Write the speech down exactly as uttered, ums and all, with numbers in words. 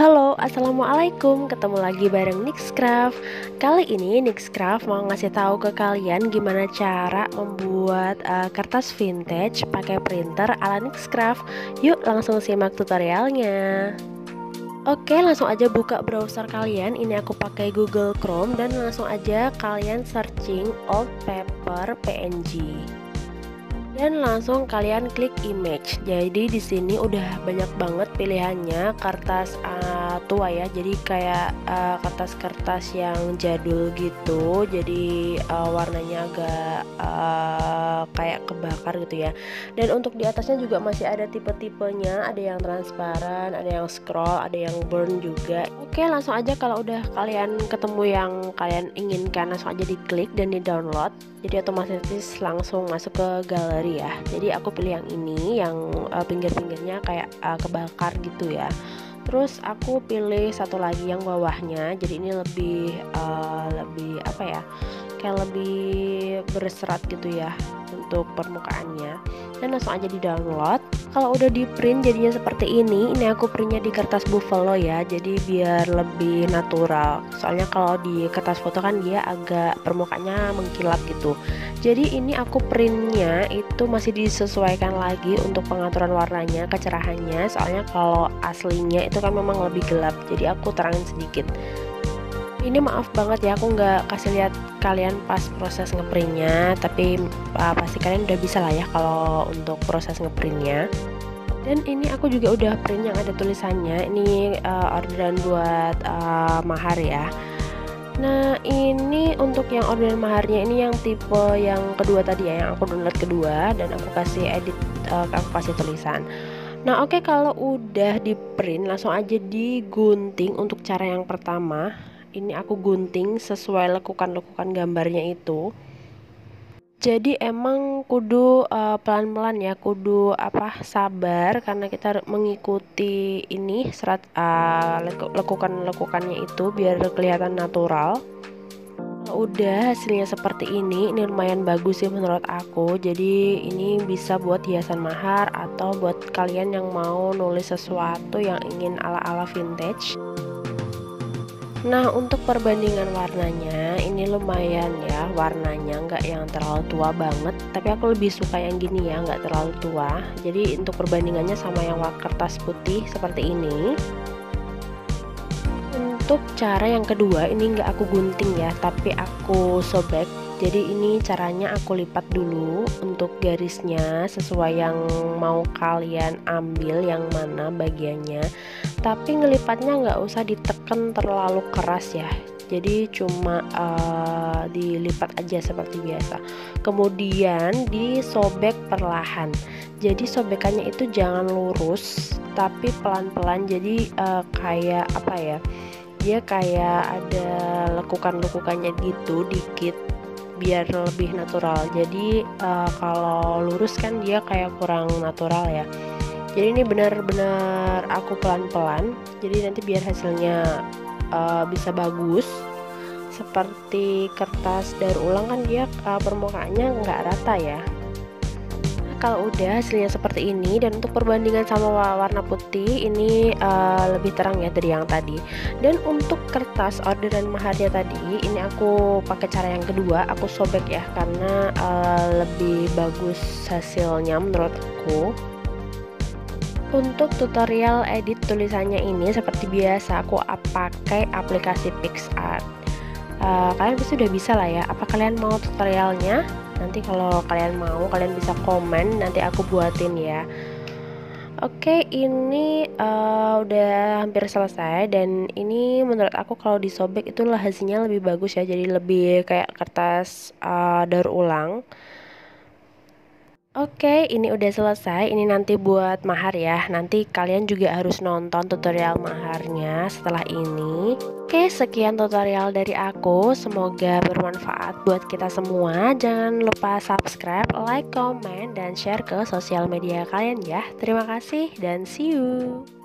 Halo, assalamualaikum. Ketemu lagi bareng Nixcraft. Kali ini Nixcraft mau ngasih tahu ke kalian gimana cara membuat uh, kertas vintage pakai printer ala Nixcraft. Yuk langsung simak tutorialnya. Oke, langsung aja buka browser kalian. Ini aku pakai Google Chrome dan langsung aja kalian searching old paper P N G. Dan langsung kalian klik image. Jadi di sini udah banyak banget pilihannya kertas uh, tua ya. Jadi kayak uh, kertas-kertas yang jadul gitu. Jadi uh, warnanya agak uh, kayak kebakar gitu ya. Dan untuk di atasnya juga masih ada tipe-tipenya. Ada yang transparan, ada yang scroll, ada yang burn juga. Oke, langsung aja kalau udah kalian ketemu yang kalian inginkan, langsung aja diklik dan di download. Jadi otomatis langsung masuk ke galeri ya. Jadi aku pilih yang ini, yang uh, pinggir-pinggirnya kayak uh, kebakar gitu ya. Terus aku pilih satu lagi yang bawahnya. Jadi ini lebih uh, lebih apa ya? Kayak lebih berserat gitu ya untuk permukaannya. Dan langsung aja di download. Kalau udah di print jadinya seperti ini. Ini aku printnya di kertas buffalo ya. Jadi biar lebih natural. Soalnya kalau di kertas foto kan dia agak permukaannya mengkilap gitu. Jadi ini aku printnya itu masih disesuaikan lagi untuk pengaturan warnanya, kecerahannya. Soalnya kalau aslinya itu kan memang lebih gelap. Jadi aku terangin sedikit. Ini maaf banget ya, aku nggak kasih lihat kalian pas proses ngeprintnya, tapi uh, pasti kalian udah bisa lah ya kalau untuk proses ngeprintnya. Dan ini aku juga udah print yang ada tulisannya. Ini uh, orderan buat uh, mahar ya. Nah ini untuk yang orderan maharnya ini yang tipe yang kedua tadi ya, yang aku download kedua, dan aku kasih edit, uh, aku kasih tulisan. Nah oke, kalau udah di print langsung aja digunting. Untuk cara yang pertama ini aku gunting sesuai lekukan-lekukan gambarnya itu. Jadi emang kudu uh, pelan-pelan ya, kudu apa sabar, karena kita mengikuti ini serat uh, lekukan-lekukannya itu biar kelihatan natural. Kalau udah hasilnya seperti ini, ini lumayan bagus sih menurut aku. Jadi ini bisa buat hiasan mahar atau buat kalian yang mau nulis sesuatu yang ingin ala-ala vintage. Nah untuk perbandingan warnanya ini lumayan ya, warnanya nggak yang terlalu tua banget, tapi aku lebih suka yang gini ya, nggak terlalu tua. Jadi untuk perbandingannya sama yang kertas putih seperti ini. Untuk cara yang kedua ini nggak aku gunting ya, tapi aku sobek. Jadi ini caranya aku lipat dulu untuk garisnya sesuai yang mau kalian ambil yang mana bagiannya. Tapi ngelipatnya nggak usah ditekan terlalu keras ya. Jadi cuma uh, dilipat aja seperti biasa. Kemudian disobek perlahan. Jadi sobekannya itu jangan lurus, tapi pelan-pelan. Jadi uh, kayak apa ya? Dia kayak ada lekukan-lekukannya gitu dikit, biar lebih natural. Jadi uh, kalau lurus kan dia kayak kurang natural ya. Jadi ini benar-benar aku pelan-pelan. Jadi nanti biar hasilnya uh, bisa bagus. Seperti kertas daur ulang kan dia uh, permukaannya nggak rata ya. Nah, kalau udah hasilnya seperti ini, dan untuk perbandingan sama warna putih ini uh, lebih terang ya dari yang tadi. Dan untuk kertas orderan maharnya tadi ini aku pakai cara yang kedua, aku sobek ya, karena uh, lebih bagus hasilnya menurutku. Untuk tutorial edit tulisannya ini seperti biasa aku pakai aplikasi PicsArt. Uh, kalian pasti udah bisa lah ya. Apa kalian mau tutorialnya? Nanti kalau kalian mau, kalian bisa komen, nanti aku buatin ya. Oke, ini uh, udah hampir selesai, dan ini menurut aku kalau disobek itulah hasilnya lebih bagus ya. Jadi lebih kayak kertas uh, daur ulang. Oke, ini udah selesai. Ini nanti buat mahar ya. Nanti kalian juga harus nonton tutorial maharnya setelah ini. Oke, sekian tutorial dari aku. Semoga bermanfaat buat kita semua. Jangan lupa subscribe, like, comment, dan share ke sosial media kalian ya. Terima kasih dan see you.